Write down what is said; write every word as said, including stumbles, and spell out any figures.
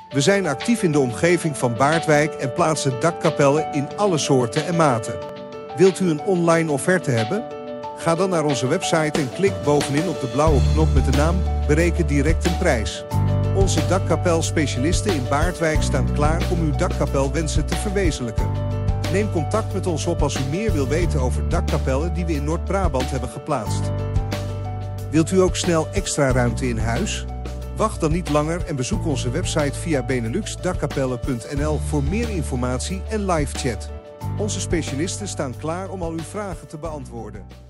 We zijn actief in de omgeving van Baardwijk en plaatsen dakkapellen in alle soorten en maten. Wilt u een online offerte hebben? Ga dan naar onze website en klik bovenin op de blauwe knop met de naam Bereken direct een prijs. Onze dakkapelspecialisten in Baardwijk staan klaar om uw dakkapelwensen te verwezenlijken. Neem contact met ons op als u meer wil weten over dakkapellen die we in Noord-Brabant hebben geplaatst. Wilt u ook snel extra ruimte in huis? Wacht dan niet langer en bezoek onze website via benelux dakkapellen punt n l voor meer informatie en live chat. Onze specialisten staan klaar om al uw vragen te beantwoorden.